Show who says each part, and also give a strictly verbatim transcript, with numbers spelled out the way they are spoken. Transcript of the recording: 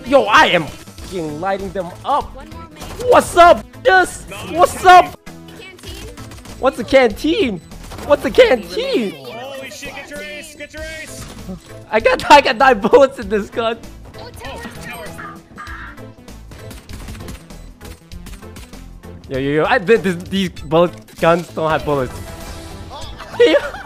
Speaker 1: Yo, I am fucking lighting them up. What's up, just? What's up? What's a canteen? What's a canteen?
Speaker 2: Holy shit, get your ace, get your ace.
Speaker 1: I got, I got nine bullets in this gun.
Speaker 2: Oh, tower.
Speaker 1: Yo, yo, yo, I, this, these bullet guns don't have bullets.